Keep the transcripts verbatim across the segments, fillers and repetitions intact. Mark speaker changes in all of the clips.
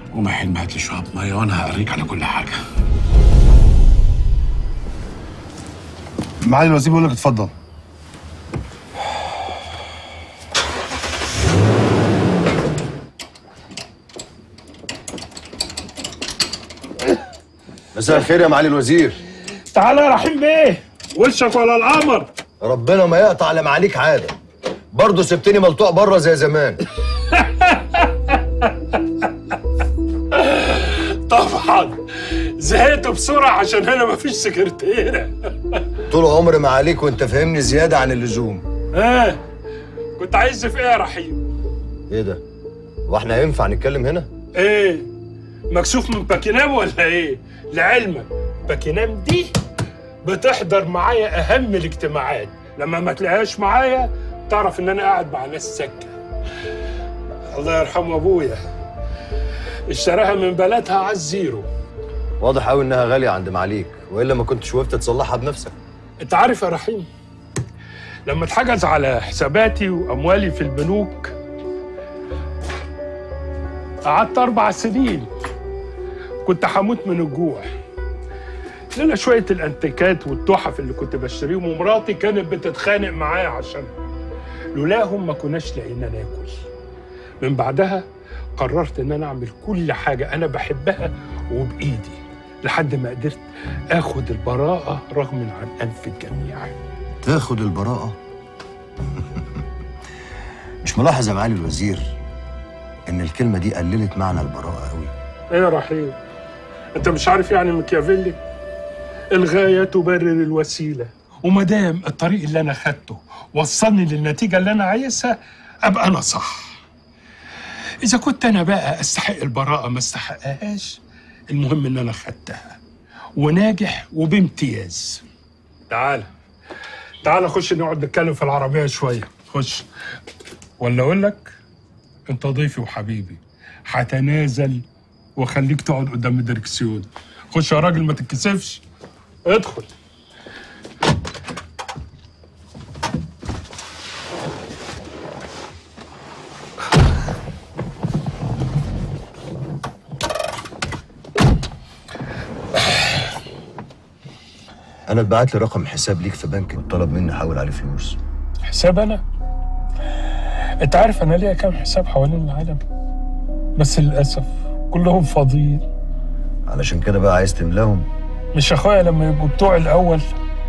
Speaker 1: قوم يا حلمي هات لي شويه ميه وانا هوريك على كل حاجه.
Speaker 2: معالي الوزير بيقول لك اتفضل.
Speaker 3: مساء الخير يا معالي الوزير.
Speaker 1: تعالى يا رحيم بيه، وشك ولا القمر.
Speaker 3: ربنا ما يقطع على معاليك عاده، برضه سبتني ملطوع بره زي زمان.
Speaker 1: طبعا زهقت بسرعه عشان هنا مفيش سكرتيره.
Speaker 3: طول عمري معاليك وانت فاهمني زياده عن اللزوم.
Speaker 1: اه كنت عايز في ايه يا رحيم؟
Speaker 3: ايه ده؟ هو احنا ينفع نتكلم هنا؟
Speaker 1: ايه مكسوف من باكينام ولا ايه؟ لعلمك باكينام دي بتحضر معايا اهم الاجتماعات، لما ما تلاقيهاش معايا تعرف ان انا قاعد مع ناس سكه. الله يرحمه ابويا اشتراها من بلدها على الزيرو.
Speaker 3: واضح قوي انها غاليه عند معاليك، والا ما كنتش وقفت تصلحها بنفسك.
Speaker 1: انت عارف يا رحيم، لما اتحجز على حساباتي واموالي في البنوك قعدت اربع سنين كنت هموت من الجوع، لولا شويه الانتيكات والتحف اللي كنت بشتريهم، ومراتي كانت بتتخانق معايا عشان لولاهم ما كناش لاقيين ناكل. من بعدها قررت ان انا اعمل كل حاجه انا بحبها وبايدي لحد ما قدرت اخد البراءه رغم عن انف الجميع.
Speaker 3: تاخد البراءه؟ مش ملاحظ يا معالي الوزير ان الكلمه دي قللت معنى البراءه قوي؟
Speaker 1: ايه يا رحيم، انت مش عارف يعني ميكافيلي؟ الغايه تبرر الوسيله، وما دام الطريق اللي انا خدته وصلني للنتيجه اللي انا عايزها ابقى انا صح. اذا كنت انا بقى استحق البراءه ما استحقهاش، المهم ان انا خدتها وناجح وبامتياز. تعال تعال خش نقعد نتكلم في العربيه شويه. خش، ولا اقول لك انت ضيفي وحبيبي، هتنازل واخليك تقعد قدام الدركسيون. خش يا راجل ما تتكسفش، ادخل.
Speaker 3: انا اتبعت لي رقم حساب ليك في بنك وطلب مني احول عليه فلوس.
Speaker 1: حساب انا؟ انت عارف انا ليا كام حساب حوالين العالم، بس للاسف كلهم فاضيين.
Speaker 3: علشان كده بقى عايز تملاهم؟
Speaker 1: مش اخويا لما يبقوا بتوع الاول؟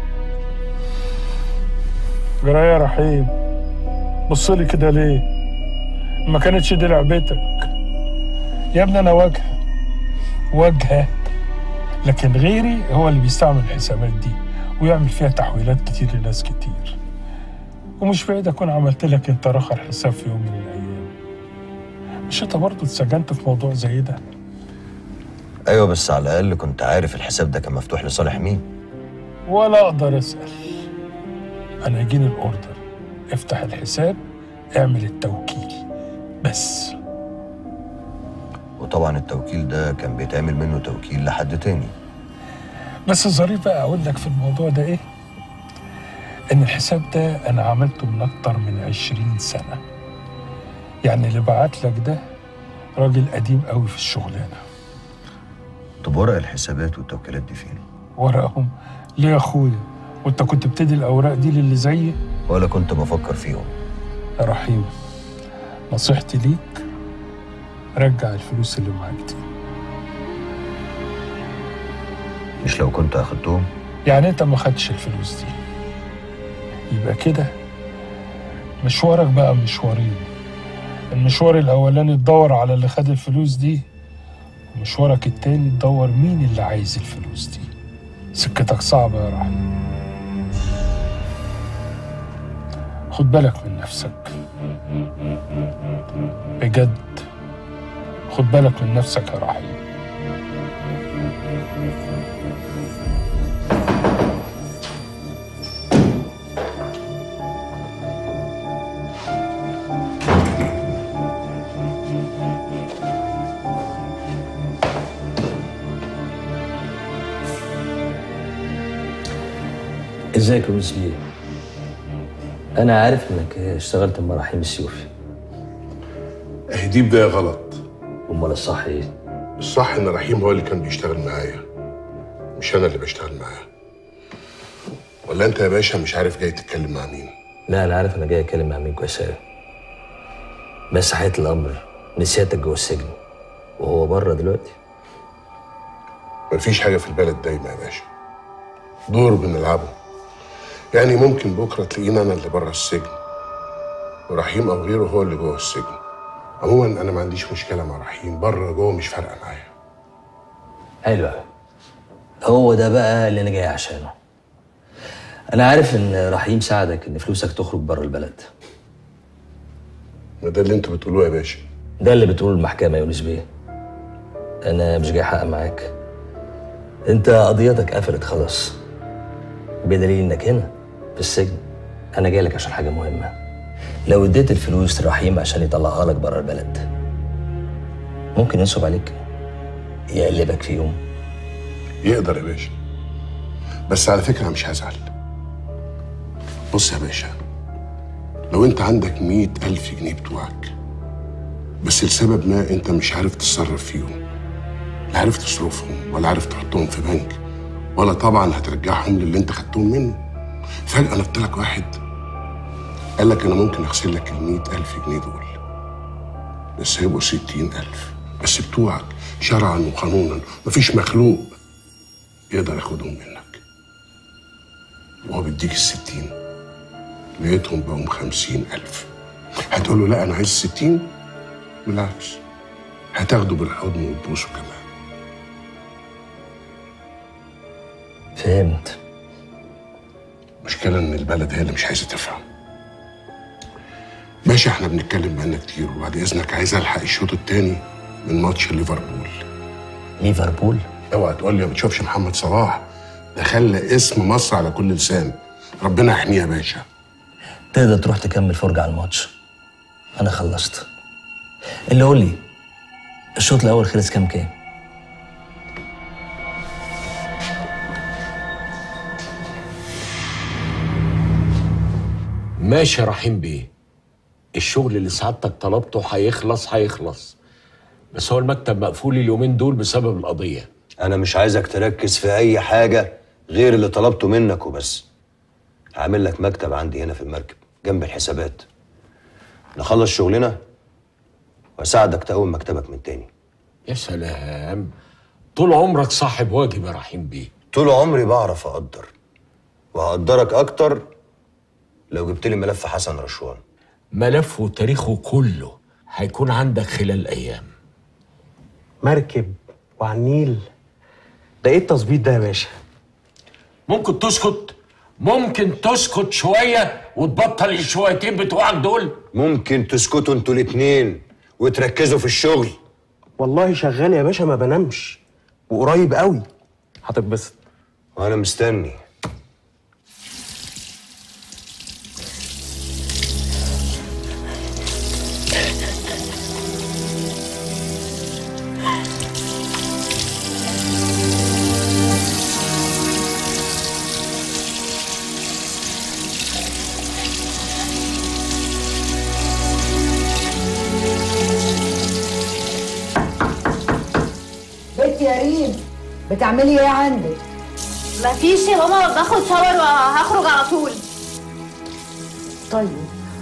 Speaker 1: جرايه يا رحيم، بص لي كده ليه؟ ما كانتش دي لعبتك يا ابني. انا واجهه واجهه، لكن غيري هو اللي بيستعمل الحسابات دي ويعمل فيها تحويلات كتير لناس كتير. ومش بعيد اكون عملت لك انت رخر حساب في يوم من الايام. مش انت برضه اتسجنت في موضوع زي ده؟
Speaker 3: ايوه، بس على الاقل كنت عارف الحساب ده كان مفتوح لصالح مين.
Speaker 1: ولا اقدر اسال. انا يجيني الاوردر افتح الحساب اعمل التوكيل بس.
Speaker 3: وطبعا التوكيل ده كان بيتعمل منه توكيل لحد تاني.
Speaker 1: بس الظريف بقى اقول لك في الموضوع ده ايه؟ ان الحساب ده انا عملته من اكتر من عشرين سنة. يعني اللي بعت لك ده راجل قديم قوي في الشغلانة.
Speaker 3: طب ورق الحسابات والتوكيلات دي فين؟
Speaker 1: ورقهم ليه يا اخويا؟ وانت كنت بتدي الاوراق دي للي زيي؟
Speaker 3: ولا كنت بفكر فيهم.
Speaker 1: يا رحيم، نصيحتي ليك رجع الفلوس اللي معاك دي.
Speaker 3: مش لو كنت اخدتهم؟
Speaker 1: يعني انت ما خدتش الفلوس دي، يبقى كده مشوارك بقى مشوارين. المشوار الاولاني تدور على اللي خد الفلوس دي، ومشوارك التاني تدور مين اللي عايز الفلوس دي. سكتك صعبة يا رحيم، خد بالك من نفسك بجد، خد بالك من نفسك يا رحيم.
Speaker 4: ازيك يا لويس بيه؟ انا عارف انك اشتغلت مع رحيم السيوفي.
Speaker 5: اهي دي بدايه غلط.
Speaker 4: امال الصح ايه؟
Speaker 2: الصح ان رحيم هو اللي كان بيشتغل معايا، مش انا اللي بشتغل معاه. ولا انت يا باشا مش عارف جاي تتكلم مع مين؟
Speaker 4: لا انا عارف انا جاي اتكلم مع مين كويس قوي. بس حقيقة الامر نسيتك جوه السجن وهو بره دلوقتي.
Speaker 2: مفيش حاجه في البلد دايما يا باشا، دور بنلعبه. يعني ممكن بكره تلاقينا انا اللي بره السجن ورحيم او غيره هو اللي جوه السجن. عموما انا ما عنديش مشكله مع رحيم، بره جوه مش فارقه معايا.
Speaker 4: حلو قوي، هو ده بقى اللي انا جاي عشانه. انا عارف ان رحيم ساعدك ان فلوسك تخرج بره البلد.
Speaker 2: ما ده اللي انتوا بتقولوه يا باشا.
Speaker 4: ده اللي بتقوله المحكمه يا يونس بيه. انا مش جاي حق معاك، انت قضيتك قفلت خلاص، بدليل انك هنا في السجن. انا جاي لك عشان حاجه مهمه. لو اديت الفلوس لرحيم عشان يطلعها لك بره البلد ممكن ينصب عليك، يقلبك في يوم.
Speaker 2: يقدر يا باشا، بس على فكره مش هزعل. بص يا باشا، لو انت عندك مية ألف جنيه بتوعك بس لسبب ما انت مش عارف تتصرف فيهم، لا عارف تصرفهم ولا عارف تحطهم في بنك ولا طبعا هترجعهم للي انت خدتهم منه، فجأة نط لك واحد قال لك انا ممكن اغسل لك المية ألف جنيه دول بس هيبقوا ستين ألف بس بتوعك شرعا وقانونا، مفيش مخلوق يقدر ياخدهم منك. وهو بيديك الستين لقيتهم بقوا خمسين ألف، هتقول له لا أنا عايز ستين؟ بالعكس هتاخده بالحضن وتبوسه كمان.
Speaker 4: فهمت.
Speaker 2: المشكلة إن البلد هي اللي مش عايزة تفهم. ماشي، احنا بنتكلم بقالنا كتير، وبعد إذنك عايز ألحق الشوط التاني من ماتش ليفربول.
Speaker 4: ليفربول؟
Speaker 2: اوعى تقول لي ما بتشوفش محمد صلاح، ده خلى اسم مصر على كل لسان. ربنا يحميه يا باشا.
Speaker 4: تقدر تروح تكمل فرجة على الماتش، أنا خلصت. اللي قول لي الشوط الأول خلص كام كام؟
Speaker 5: ماشي يا رحيم بيه، الشغل اللي سعادتك طلبته هيخلص هيخلص، بس هو المكتب مقفول اليومين دول بسبب القضية.
Speaker 3: أنا مش عايزك تركز في أي حاجة غير اللي طلبته منك وبس. هعمل لك مكتب عندي هنا في المركب جنب الحسابات. نخلص شغلنا وأساعدك تقوم مكتبك من تاني.
Speaker 5: يا سلام، طول عمرك صاحب واجب يا رحيم بيه.
Speaker 3: طول عمري بعرف أقدر، وهقدرك أكتر لو جبت لي ملف حسن رشوان.
Speaker 5: ملفه وتاريخه كله هيكون عندك خلال أيام.
Speaker 6: مركب وعلى النيل، ده ايه التظبيط ده يا باشا؟
Speaker 5: ممكن تسكت؟ ممكن تسكت شوية وتبطل الشويتين بتوعك دول؟
Speaker 3: ممكن تسكتوا انتوا الاتنين وتركزوا في الشغل؟
Speaker 6: والله شغال يا باشا، ما بنامش، وقريب قوي هتتبسط.
Speaker 3: وانا مستني.
Speaker 7: يا ريم، بتعملي ايه عندك؟
Speaker 8: مفيش يا ماما، باخد شاور وهخرج على طول.
Speaker 7: طيب.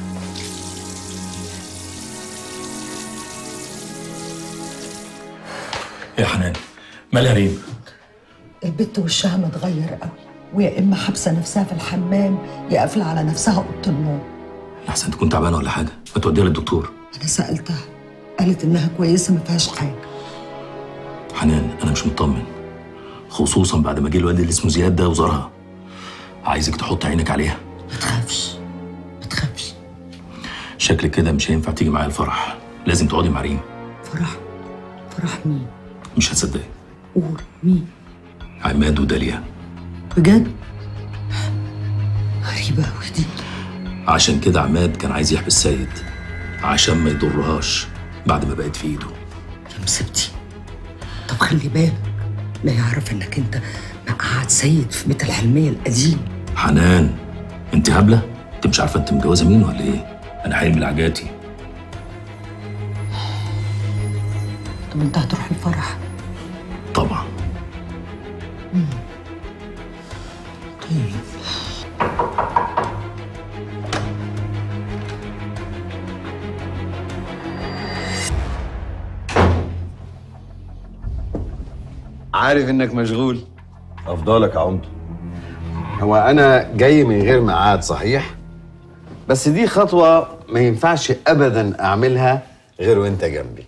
Speaker 9: يا حنان، مالها ريم؟
Speaker 7: البت وشها متغير قوي، ويا اما حابسه نفسها في الحمام يا قافله على نفسها اوضه النوم.
Speaker 9: احسن تكون تعبانه ولا حاجه، ما توديها للدكتور.
Speaker 7: انا سالتها قالت انها كويسه ما فيهاش حاجه.
Speaker 9: حنان انا مش مطمن، خصوصا بعد ما جه الواد اللي اسمه زياد ده وزارها. عايزك تحط عينك عليها.
Speaker 7: ما تخافش ما تخافش.
Speaker 9: شكلك كده مش هينفع تيجي معايا الفرح، لازم تقعدي مع ريم.
Speaker 7: فرح؟ فرح مين؟
Speaker 9: مش هتصدقي.
Speaker 7: قول مين؟
Speaker 9: عماد وداليا.
Speaker 7: بجد؟ غريبه قوي دي.
Speaker 9: عشان كده عماد كان عايز يحبس سيد عشان ما يضرهاش بعد ما بقت في ايده.
Speaker 7: يا مسبتي، طب خلي بالك لا يعرف انك انت مقعد سيد في بيت الحلميه القديم.
Speaker 9: حنان انت هبله؟ انت مش عارفه انت متجوزه مين ولا ايه؟ انا حامل عجاتي.
Speaker 7: طب انت هتروح الفرح؟
Speaker 9: طبعا.
Speaker 7: مم. طيب
Speaker 10: عارف انك مشغول.
Speaker 3: افضلك يا عمده.
Speaker 10: هو انا جاي من غير ميعاد صحيح، بس دي خطوه ما ينفعش ابدا اعملها غير وانت جنبي.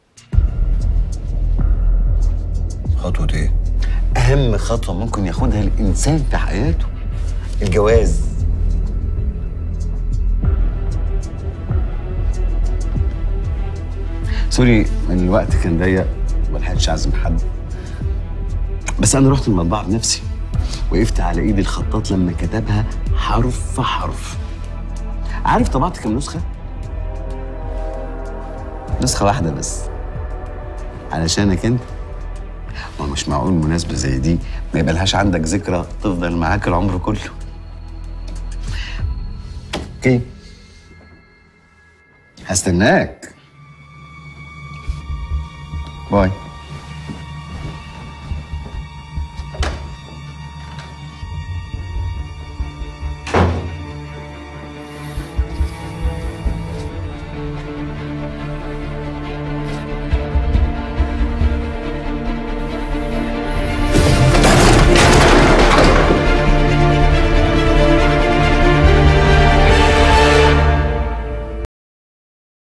Speaker 3: خطوه ايه؟
Speaker 10: اهم خطوه ممكن ياخدها الانسان في حياته، الجواز. سوري من الوقت كان ضيق ملحقتش اعزم حد، بس انا رحت المطبعه بنفسي، وقفت على ايد الخطاط لما كتبها حرف حرف. عارف طبعت كام نسخه؟ نسخه واحده بس علشانك انت. ما مش معقول مناسبه زي دي ما يبقالهاش عندك ذكرى تفضل معاك العمر كله. اوكي، هستناك. باي.